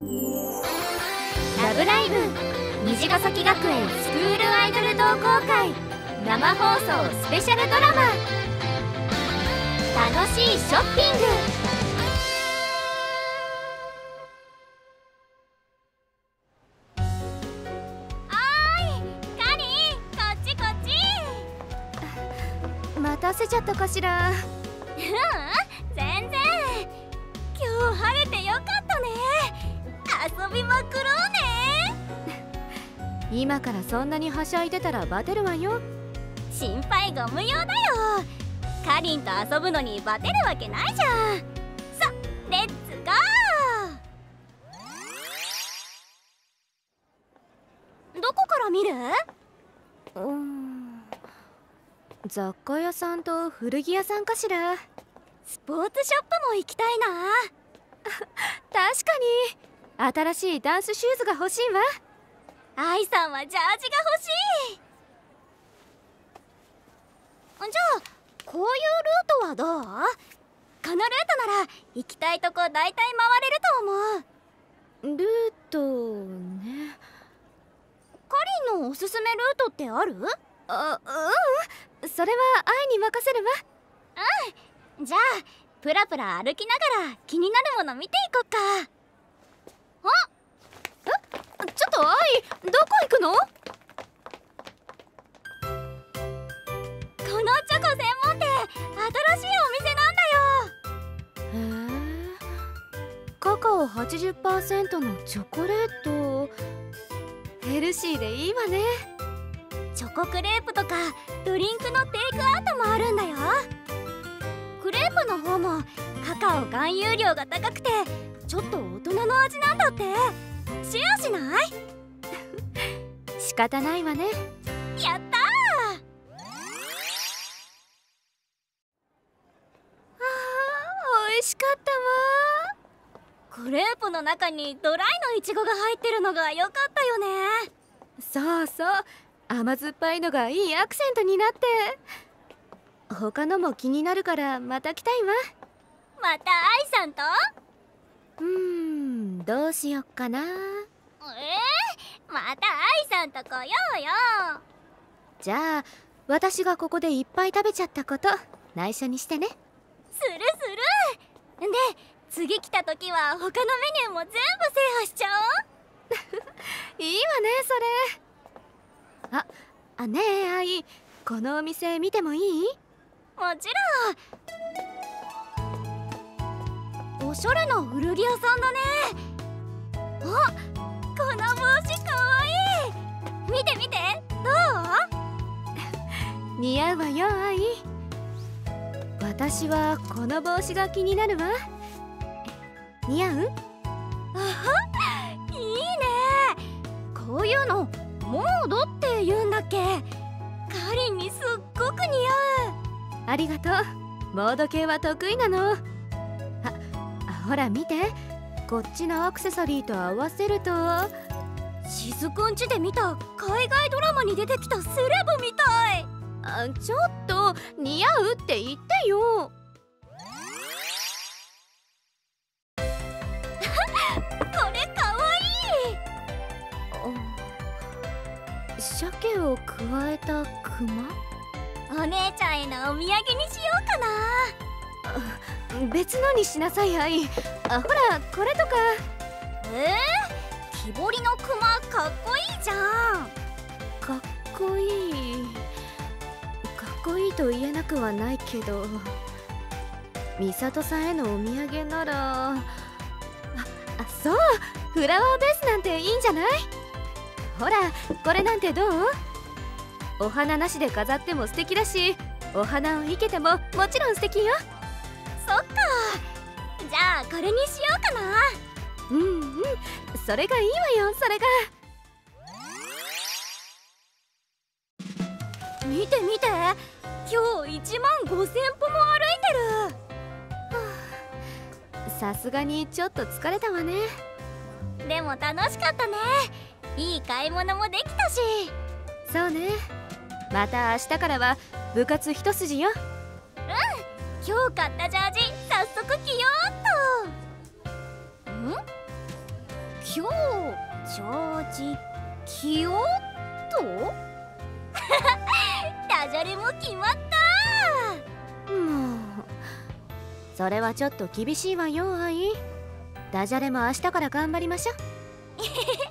ラブライブ虹ヶ崎学園スクールアイドル同好会生放送スペシャルドラマ楽しいショッピング。 待たせちゃったかしら。 全然。今日晴れてよかったね。遊びまくろうね。 今からそんなにはしゃいでたらバテるわよ。 心配ご無用だよ。かりんと遊ぶのにバテるわけないじゃん。さ、レッツゴー。どこから見る？ 雑貨屋さんと古着屋さんかしら。 スポーツショップも行きたいな。 確かに新しいダンスシューズが欲しいわ。 愛さんはジャージが欲しい。じゃあこういうルートはどう？このルートなら行きたいとこ大体回れると思う。 ルートね。 かりんのおすすめルートってある？ それは愛に任せるわ。 じゃあプラプラ歩きながら気になるもの見ていこっか。 ちょっと愛、どこ行くの？ このチョコ専門店、新しいお店なんだよ。 へえ、カカオ 80% のチョコレート。ヘルシーでいいわね。 チョコクレープとかドリンクのテイクアウトもあるんだよ。クレープの方もカカオ含有量が高くてちょっと大人の味なんだって。シェアしない？ 仕方ないわね。 やったー。 美味しかったわ。 クレープの中にドライのイチゴが入ってるのが良かったよね。 そうそう、甘酸っぱいのがいいアクセントになって。他のも気になるからまた来たいわ。 また愛さんと？ どうしよっかな。 また愛さんと来ようよ。 じゃあ私がここでいっぱい食べちゃったこと内緒にしてね。 するする。で次来た時は他のメニューも全部制覇しちゃおう。 いいわねそれ。ねえ愛、このお店見てもいい？ もちろん。おしゃれな古着屋さんだね。この帽子かわいい。見て見て、どう？ 似合うわよ愛。私はこの帽子が気になるわ。似合う？いいね。こういうのモードって言うんだっけ？かりんにすっごく似合う。ありがとう。モード系は得意なの。ほら見て、こっちのアクセサリーと合わせるとしずくんちで見た海外ドラマに出てきたセレブみたい。 ちょっと似合うって言ってよ。 これかわいい。鮭をくわえたクマ？ お姉ちゃんへのお土産にしようかな。 別のにしなさい愛。ほらこれとか。 木彫りのクマかっこいいじゃん。 かっこいい。かっこいいと言えなくはないけど、美里さんへのお土産なら。そう、フラワーベースなんていいんじゃない？ほらこれなんてどう？お花なしで飾っても素敵だし、お花を生けてももちろん素敵よ。 そっか。じゃあこれにしようかな。 それがいいわよ。それが。 見て見て、今日1万5000歩も歩いてる。さすがにちょっと疲れたわね。 でも楽しかったね。いい買い物もできたし。 そうね。また明日からは部活一筋よ。 今日買ったジャージ早速着ようっと。 今日ジョージキヨットダジャレも決まった。 もうそれはちょっと厳しいわよアイ。ダジャレも明日から頑張りましょ。